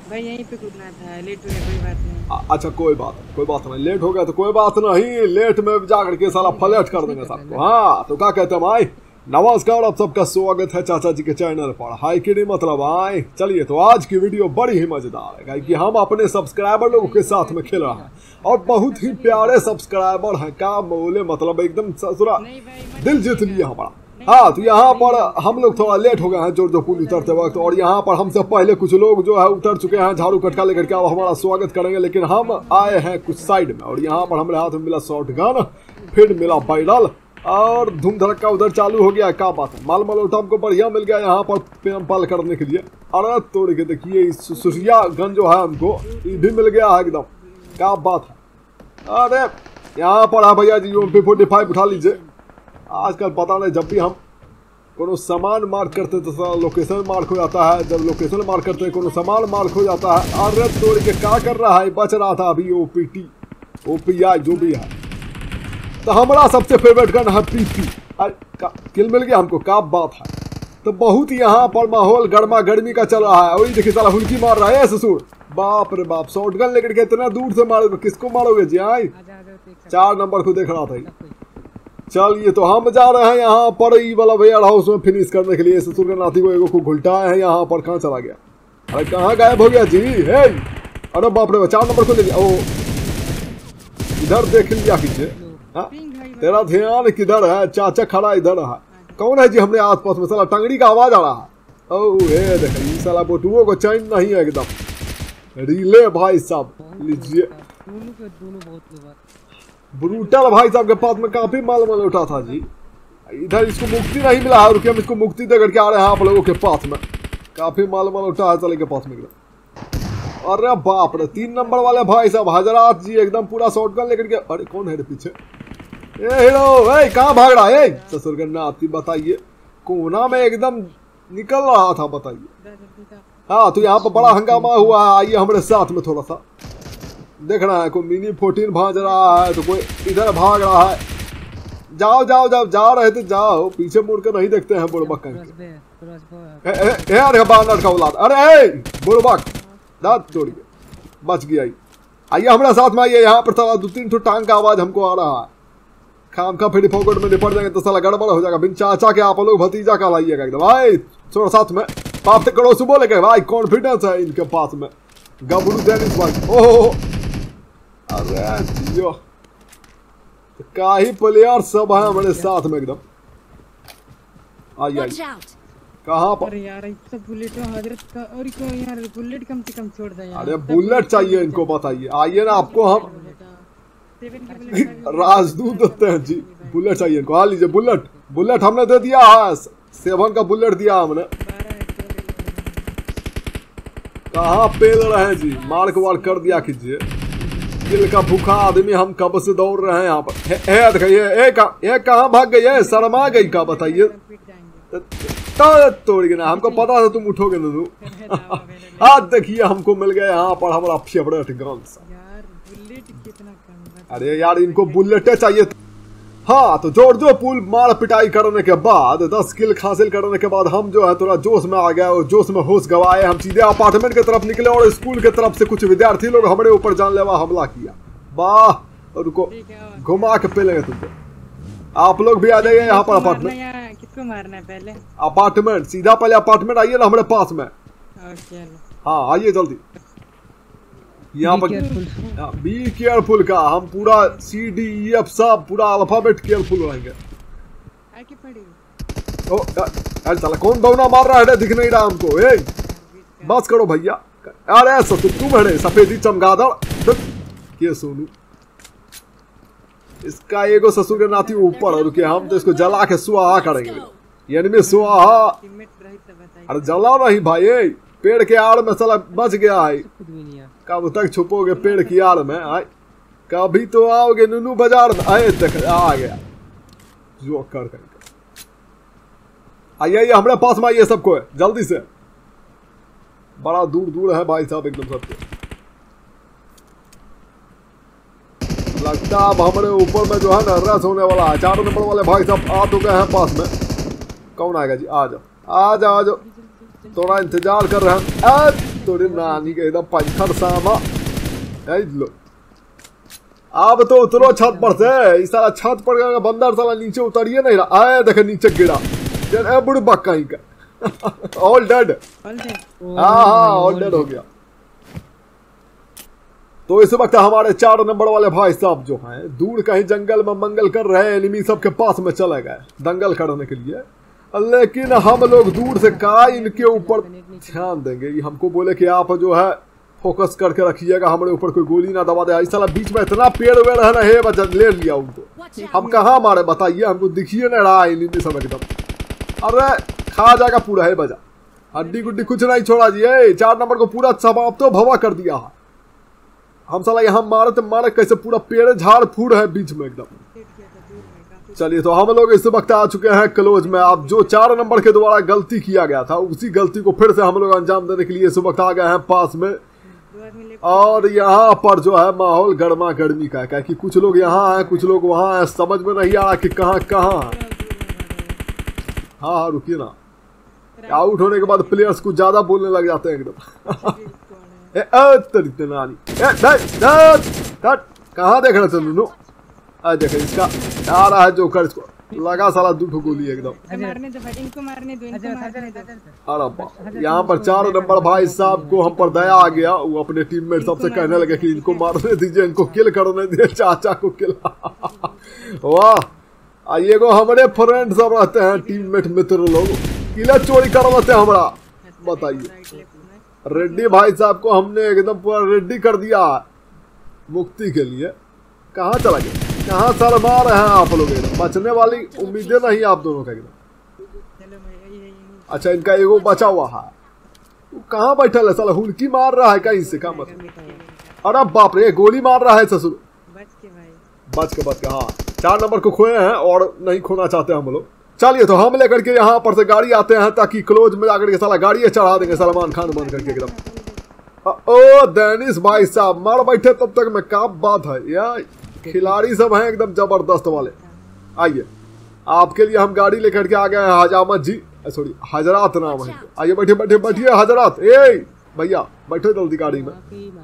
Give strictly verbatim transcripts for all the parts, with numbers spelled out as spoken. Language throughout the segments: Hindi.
भाई यहीं पे कूदना था, लेट हो गया, कोई बात नहीं। अच्छा कोई बात कोई बात नहीं, लेट हो गया तो कोई बात नहीं, लेट में जाकर के साला फ्लैट कर देंगे सबको। हाँ तो क्या कहते हैं भाई, नमस्कार, आप सबका स्वागत है चाचा जी के चैनल पर। हाई कि नहीं मतलब आए। चलिए तो आज की वीडियो बड़ी ही मजेदार है कि हम अपने सब्सक्राइबर लोगों के साथ में खेल रहे हैं और बहुत ही प्यारे सब्सक्राइबर हैं, क्या बोले मतलब एकदम ससुरा दिल जीत लिया हमारा। हाँ तो यहाँ पर हम लोग थोड़ा लेट हो गए हैं जोर जो पुल उतरते वक्त, और यहाँ पर हमसे पहले कुछ लोग जो है उतर चुके हैं झाड़ू कटका लेकर के, अब हमारा स्वागत करेंगे। लेकिन हम आए हैं कुछ साइड में और यहाँ पर हमारे हाथ में मिला शॉर्ट गन, फिर मिला बैरल और धूम धड़का उधर चालू हो गया। क्या बात है, माल मलोटा हमको बढ़िया मिल गया यहाँ पर पेम पाल करने के लिए। अरे तोड़ के देखिए सुसिया गन जो है हमको ये भी मिल गया है एकदम, क्या बात है। अरे यहाँ पर है भैया जी एम पी फोर्टी फाइव उठा लीजिए। आजकल पता नहीं, जब भी हम कोनो सामान मार्क करते तो लोकेशन मार्क हो जाता है, जब लोकेशन मार्क करते हैं कोनो सामान मार्क हो जाता है। अरे तोड़ के क्या कर रहा है, बच रहा था अभी ओ पी टी ओ पी आई जो भी है। तो हमारा सबसे फेवरेट गन है पी पी, किल मिल गया हमको, क्या बात है। तो बहुत यहाँ पर माहौल गर्मा गर्मी का चल रहा है। और ये देखिए साला हुल्की मार रहा है ससुर, बाप रे बाप, शॉर्ट गन लेकर के इतना दूर से मारोगे, किसको मारोगे जी। आई चार नंबर को देख रहा था। चलिए तो हम जा रहे हैं यहाँ पर ई वाला वेयर हाउस में फिनिश करने के लिए। ससुर के नाती को एगो को घुलटाए हैं यहाँ पर, कहाँ चला गया, अरे कहाँ गायब हो गया जी। हे अरे बाप रे, चार नंबर को ले लिया। ओ इधर देख लिया कीजिए, तेरा ध्यान किधर है, चाचा खड़ा इधर है। कौन है जी हमने आस पास में, साला टंगड़ी का आवाज आ रहा है। ओ ये देखिए साला बोटुओं को चैन नहीं है एकदम। रिले भाई साहब लीजिए, ब्रूटल भाई साहब के पास में काफी माल माल उठा था जी। इधर इसको मुक्ति नहीं मिला है, रुकिए हम इसको मुक्ति दे करके आ रहे हैं आप लोगों के पास में। काफी माल माल उठा है चले के पास में। अरे बाप रे, तीन नंबर वाले भाई साहब हजरात जी एकदम पूरा शॉटगन लेकर के। अरे कौन है रे पीछे, ए हीरो, ए कहाँ भाग रहा है ससुर के नाती, बताइए कोना में एकदम निकल रहा था, बताइए। हाँ तो यहाँ पर बड़ा हंगामा हुआ है, आइए हमारे साथ में थोड़ा सा देखना है। कोई मिनी फोर्टीन भाग रहा है तो कोई इधर भाग रहा है। जाओ जाओ जाओ, जा रहे थे जाओ, पीछे मुड़ कर नहीं देखते हैं बुड़बक कहीं। का औलाद, अरे बुड़बक दांत तोड़िए, बच गया। आइए हमारे साथ में आइए, यहाँ पर साला दो तीन ठो टांग का आवाज हमको आ रहा है। खाम खा फिर फोकट में निपट जाएंगे तो साला गड़बड़ हो जाएगा। बिन चाचा के आप लोग भतीजा का लाइएगा एकदम। भाई थोड़ा साथ में पाप से करो सुबह लेके, भाई कॉन्फिडेंस है इनके पास में। गबरू टेनिस भाई, ओह अरे जियो, का ही प्लेयर सब है हमारे साथ में एकदम। आइए कहाँ पर यार सब बुलेट हजरत का, और क्यों यार बुलेट कम से कम छोड़ दे यार। अरे बुलेट चाहिए इनको, बताइए। आइए ना आपको हम राजदूत देते हैं जी, बुलेट चाहिए इनको। आ लीजिए बुलेट, बुलेट हमने दे दिया है, सेवन का बुलेट दिया हमने। कहाँ पेल रहे हैं जी, मार्क वार्क कर दिया कीजिए। दिल का भूखा आदमी हम कब से दौड़ रहे हैं यहाँ पर। ए देखिए ये कहाँ भाग गई है, शर्मा गई का, बताइए। तोड़ के ना, हमको पता था तुम उठोगे ननू। आज देखिए हमको मिल गया यहाँ पर हमारा फेवरेट गन। अरे यार इनको बुलेटें चाहिए। हाँ तो जोर जो पुल मार पिटाई करने के बाद, दस किल हासिल करने के बाद हम जो है थोड़ा जोश में आ गए और जोश में होश गवाए। हम सीधे अपार्टमेंट की तरफ निकले और स्कूल की तरफ से कुछ विद्यार्थी लोग हमारे ऊपर जानलेवा हमला किया। वाह, और रुको घुमा के पेलेंगे तुमको। आप लोग भी आ जाइए यहाँ पर अपार्टमेंट। किसको मारना है पहले? अपार्टमेंट, सीधा पहले अपार्टमेंट आइए ना हमारे पास में। हाँ आइए जल्दी यहाँ पर। बी केयरफुल का, हम पूरा सी डी ई एफ सब पूरा अल्फाबेट केयरफुल रहेंगे। ओ यार साला कौन बौना मार रहा है, दिख नहीं रहा हमको। ए बस करो भैया। अरे ससुर तुम है सफेदी चमगादड़ के सोनू, इसका एगो ससुर के नाती ऊपर, रुके हम तो इसको जला के सुहा करेंगे। यानी में सुहा, अरे जला नहीं भाई, पेड़ के आड़ में साला बच गया है। कब तक छुपोगे पेड़ की आड़ में, आए कभी तो आओगे नूनू बाजार में। आए तक आ गया जो कर कर आइए आइए हमारे पास में आइए सबको जल्दी से। बड़ा दूर दूर है भाई साहब एकदम सबके। लगता अब हमारे ऊपर में जो है ना रस होने वाला है। चार नंबर वाले भाई साहब आ तो गए हैं पास में। कौन आएगा जी, आ जाओ आ जाओ आ जाओ, थोड़ा इंतजार कर रहे हैं। तोरे नानी के एकदम पंखर सामा ऐ लो। अब तो उतरो छत पर से, इस साला छत पर गया बंदर साला नीचे उतरिए नहीं रहा। आए देखे नीचे गिरा, ए बुढ़ बक्का ही का ऑल डेड। हाँ हाँ ऑल डेड हो गया। तो इस वक्त हमारे चार नंबर वाले भाई साहब जो हैं दूर कहीं जंगल में मंगल कर रहे हैं, एनिमी सबके पास में चले गए दंगल करने के लिए। लेकिन हम लोग दूर से का इनके ऊपर ध्यान देंगे। ये हमको बोले कि आप जो है फोकस करके रखिएगा, हमारे ऊपर कोई गोली ना दबा दे। ऐसा बीच में इतना पेड़ वेड़ है ना, हे बच्चा ले लिया उनको। हम कहाँ मारे बताइए, हमको दिखिए नहीं रहा एनिमी सब एकदम। अरे खा जाएगा पूरा है बजा, हड्डी गुड्डी कुछ नहीं छोड़ा जी। चार नंबर को पूरा समाप्त तो भवा कर दिया है। हम साला यहाँ मारे तो मारे कैसे पूरा पेड़ झाड़ फूड़ है बीच में एकदम। चलिए तो हम लोग इस वक्त आ चुके हैं क्लोज में। आप जो चार नंबर के द्वारा गलती किया गया था उसी गलती को फिर से हम लोग अंजाम देने के लिए इस वक्त आ गए हैं पास में। और यहाँ पर जो है माहौल गर्मा गर्मी का है, कि कुछ लोग यहाँ हैं कुछ लोग वहाँ हैं, समझ में नहीं आ रहा कि कहाँ कहाँ है। हाँ हाँ रुकिए ना, आउट होने के बाद प्लेयर्स कुछ ज्यादा बोलने लग जाते हैं एकदम। ए तरीके नानी कहाँ देख रहे थे नुनू? अरे देखे इसका आ रहा है जोकर, इसको लगा साला दो ठो गोली एकदम। मारने दो भाई, इनको मारने दो, इनको मारने दो। अरे यहाँ पर चार नंबर भाई साहब को हम पर दया आ गया। वो अपने टीममेट सबसे कहने लगे कि इनको मारने दीजिए, इनको किल करने दीजिए, चाचा को किल। वाह, ये को हमारे फ्रेंड सब रहते हैं, टीममेट मित्र लोग किला चोरी कर लेते हैं हमारा। बताइए रेड्डी भाई साहब को हमने एकदम पूरा रेड्डी कर दिया मुक्ति के लिए। कहाँ चला गया, कहाँ सर मार रहे हैं आप लोग, एकदम बचने वाली उम्मीदें नहीं आप दोनों का एकदम। अच्छा इनका एगो बचा हुआ है, वो कहाँ बैठा है साला, हुलकी मार रहा है कहीं से, क्या मतलब। अरे बाप रे गोली मार रहा है ससुर। बच के बच के हाँ, चार नंबर को खोए हैं और नहीं खोना चाहते हम लोग। चलिए तो हम लेकर के यहाँ पर से गाड़ी आते हैं ताकि क्लोज में जाकर के साला गाड़ी चढ़ा देंगे सलमान खान बन करके एकदम। ओ डेनिस भाई साहब मार बैठे तब तक में, क्या बात है यार, खिलाड़ी सब हैं एकदम जबरदस्त वाले। आइए आपके लिए हम गाड़ी लेकर के आ गए हैं, हजामत जी सॉरी हजरात नाम है। आइए बैठे बैठे बैठिए हजरात। ए भैया बैठो जल्दी गाड़ी में।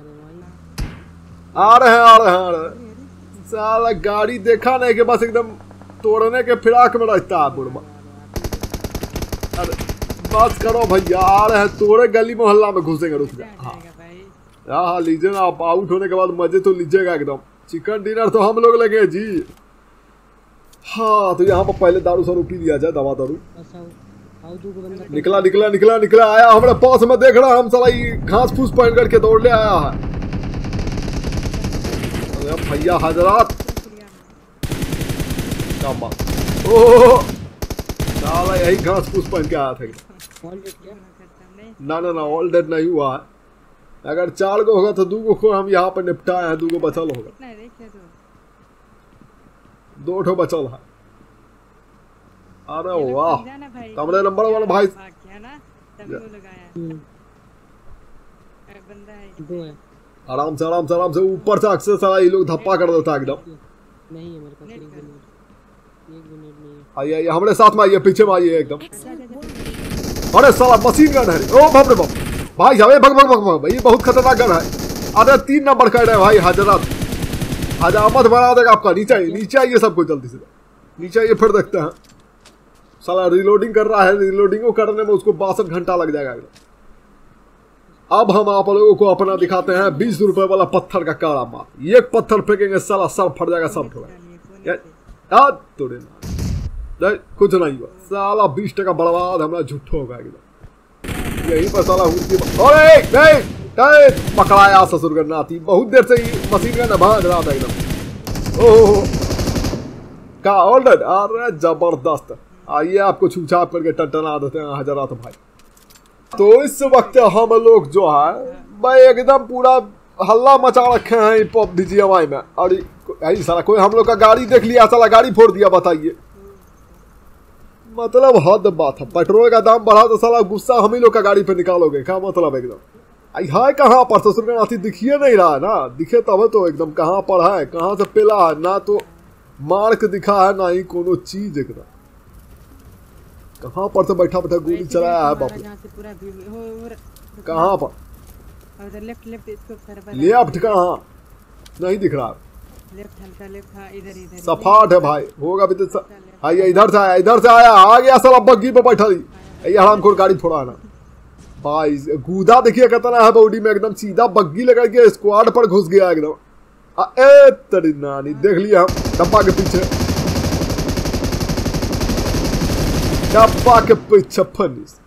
आ रहे हैं आ रहे हैं आ रहे हैं। साला गाड़ी देखा नहीं कि बस एकदम तोड़ने के फिराक में रहता है बुढ़वा। अरे बस करो भैया, आ रहे हैं तोड़े गली मोहल्ला में घुसेंगे। रुक जाए हाँ हाँ लीजिए ना, आप आउट होने के बाद मजे तो लीजिएगा एकदम। चिकन डिनर तो हम लोग लगे जी। हाँ तो यहाँ पर पहले दारू सारू पी लिया जाए, दवा दारू। निकला निकला निकला निकला आया हमारे पास में, देख रहा हम साला घास फूस पहन करके दौड़ ले आया है। अरे भैया हजरात ओह साला यही घास फूस पहन के आया था। ना ना ना ऑल डेड नहीं हुआ है। अगर चार गो होगा तो दो गो को हम यहाँ पर निपटाए हैं, दो गो बचल होगा, दो ठो बचल है। अरे वाह कमरे नंबर वाला भाई आराम से आराम से आराम से ऊपर से अक्सर सारा ये लोग धप्पा कर देता है एकदम। नहीं है मेरे पास एक मिनट, एक मिनट नहीं है। आइए आइए हमारे साथ में आइए, पीछे में आइए एकदम। अरे साला मशीन गन है, ओ बाप रे बाप भाई साहब, भग भग भग भग भाई बहुत खतरनाक गन है। अरे तीन नंबर कर रहे भाई हजरत, हजामत बना देगा आपका। नीचे आइए नीचे आइए सबको जल्दी से नीचे आइए, फिर देखते हैं। साला रिलोडिंग कर रहा है, रिलोडिंग करने में उसको बासठ घंटा लग जाएगा। अब हम आप लोगों को अपना दिखाते हैं बीस रुपए वाला पत्थर का काला मार। एक पत्थर फेंकेंगे साला सर फट जाएगा, सब ठोगा तोड़े नहीं, कुछ नहीं हुआ साला। बीस टका बर्बाद हमारा झूठो होगा एकदम। यही पर साला पकड़ाया ससुर गन्नाती, बहुत देर से ही मशीन गन भाग रहा था एकदम। ओह का ऑर्डर, अरे जबरदस्त। आइए आपको छूछाप करके टनटना देते हैं हजरात भाई। तो इस वक्त हम लोग जो है भाई एकदम पूरा हल्ला मचा रखे हैं पब बीजीएमआई में। और यही साला कोई हम लोग का गाड़ी देख लिया, साला गाड़ी फोड़ दिया। बताइए मतलब हद बात है, पेट्रोल का दाम बढ़ा तो साला गुस्सा हम ही लोग का गाड़ी पे निकालोगे क्या मतलब एकदम। आई है कहाँ पर ससुर का नाती, दिखिए नहीं रहा है ना, दिखे तब तो एकदम कहाँ पर है, कहाँ से पेला है, ना तो मार्क दिखा है ना ही कोनो चीज एकदम। कहाँ पर से बैठा बैठा गोली चलाया है बाप, कहाँ पर और उधर लेफ्ट लेफ्ट इसको तरफ लेफ्ट कहाँ नहीं दिख रहा, लेफ्ट हल्का लेफ्ट, हाँ इधर इधर सपाट है भाई, होगा भी तो। आइए इधर से आया, इधर से आया, आ गया साला बग्गी पे बैठा दी। ये हरामखोर गाड़ी थोड़ा है ना भाई, गूदा देखिए कितना है बॉडी में, एकदम सीधा बग्गी लगा के स्क्वाड पर घुस गया एकदम। ए तेरी नानी, देख लिया हम डब्बा के पीछे, डब्बा के पीछे फनिस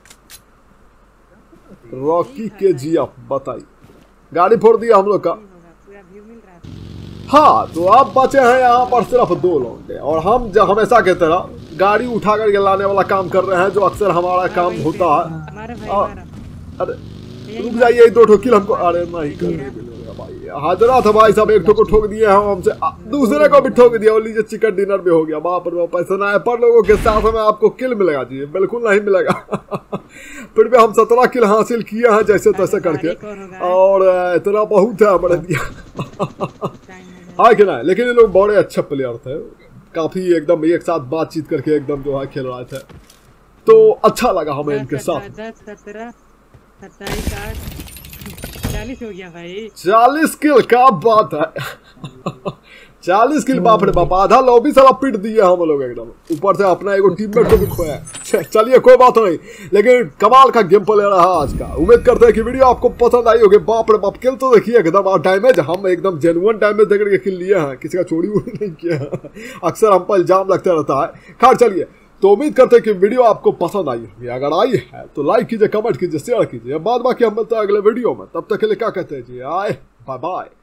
रॉकी के जी आप बताइए, गाड़ी फोड़ दिया हम लोग का। पूरा व्यू मिल रहा है। हाँ तो आप बचे हैं यहाँ पर सिर्फ दो लोग, और हम जो हमेशा की तरह गाड़ी उठा करके लाने वाला काम कर रहे हैं, जो अक्सर हमारा काम होता है। हमारा भाई आ, हमारा अरे रुक जाइए, दो ठो किल हमको, अरे नहीं करने मिलेगा भाई, हाजरा था भाई साहब, एक ठो को ठोक दिए हम हमसे, दूसरे को भी ठोक दिया, और लीजिए चिकन डिनर भी हो गया। बाप रे बाप, स्नाइपर लोगों के साथ में आपको किल मिलेगा जी, बिल्कुल नहीं मिलेगा। फिर भी हम सत्रह किल हासिल किए हैं जैसे तैसे करके, और इतना बहुत है हमारे दिया। हाँ कि नहीं, लेकिन ये लोग बड़े अच्छे प्लेयर थे, काफी एकदम एक साथ बातचीत करके एकदम जो है खेल रहे थे, तो अच्छा लगा हमें इनके साथ। दस सत्रह सत्ताईस आठ चालीस हो गया भाई, चालीस किल का बात है। चालीस किल, बाप रे बाप, आधा लॉबी साला पीट दिया हम लोग एकदम, ऊपर से अपना एगो टीममेट को भी खोया। चलिए कोई बात नहीं, लेकिन कमाल का गेम प्ले रहा आज का। उम्मीद करते हैं कि वीडियो आपको पसंद आई होगी। बाप रे बाप, किल तो देखिए एकदम, और डैमेज हम एकदम जेन्युइन डैमेज देकर के किल लिए हैं, किसी का चोरी वोरी नहीं किया है। अक्सर हम पर इल्जाम लगता रहता है। खैर चलिए, तो उम्मीद करते हैं कि वीडियो आपको पसंद आई होगी, अगर आई है तो लाइक कीजिए, कमेंट कीजिए, शेयर कीजिए। बाद बाकी हम मिलते हैं अगले वीडियो में, तब तक के लिए क्या कहते हैं जी, आए बाय बाय।